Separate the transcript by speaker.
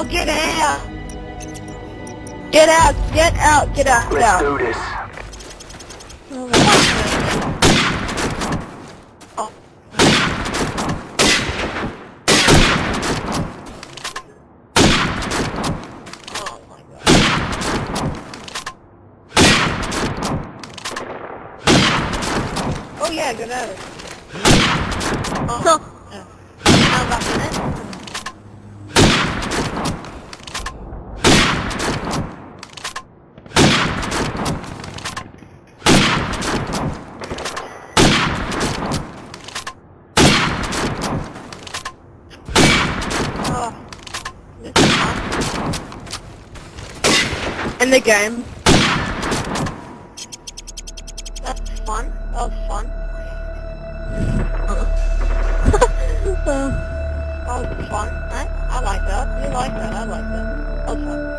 Speaker 1: Oh, get out! Get out! Get out! Get out!
Speaker 2: Let's do this.
Speaker 1: Oh. Oh my god. Oh yeah, good at it. Oh. Yeah. How about that? In the game. That's fun. That was fun. That was fun. I like that. You like that. I like that. That was fun.